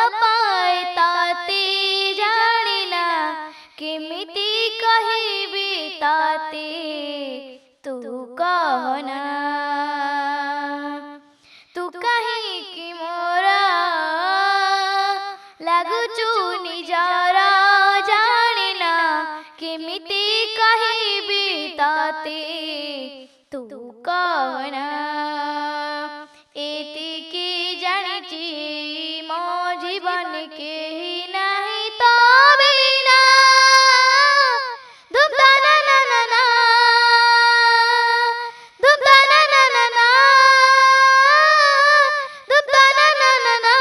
पाए ताते जानिना केमिति कहिबी ताते तू कहना तू कहीं कि मोरा लगुचु निजर जानिना केमिति कहिबी ताते तू कहना एतिकी जानिची मो जीवन के नहीं तो बिना दुबदा ना ना ना ना दुबदा ना ना ना ना दुबदा ना ना ना ना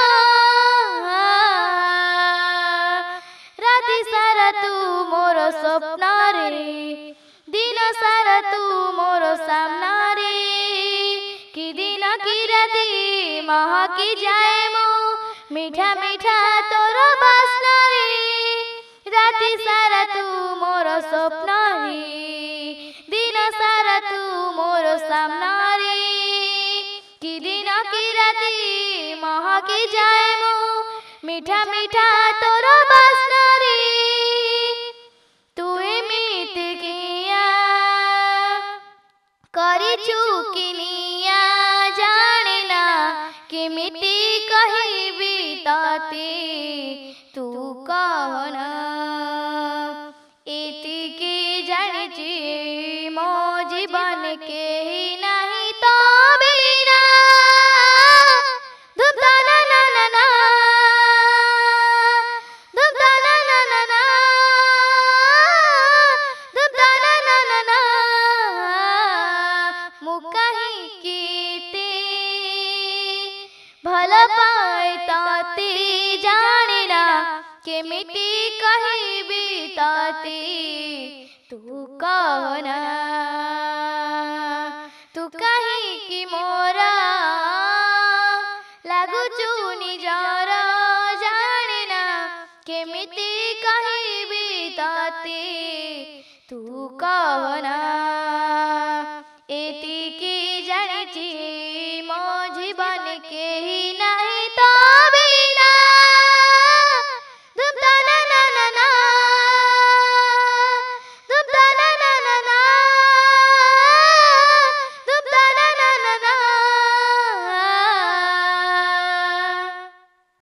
राति सारा तू मोर स्वप्न रे दिन सारा तू मोर सामना रे कि दिन की राति महकी जाए मो मीठा मीठा तोर बासना रे राति सारा तू मोर स्वप्न रे दिन सारा तू मोर सामना रे कि दिन की राति महकी जाए मो मीठा मीठा तोर बासना रे तू एमिति किया करिछु किनिया जानिना केमिति कहिबी ताते तू कहना एतिकी जानिची मो जीवन के नहीं तो बिना दुबदा ना ना ना ना दुबदा ना ना ना ना दुबदा ना ना ना ना मुकाही कीते भल पाए ताते जानिना केमिति कहिबी ताते तू कहना तू कहीं कि मोरा लगुचु निजर जानिना केमिति कहिबी ताते तू कहना।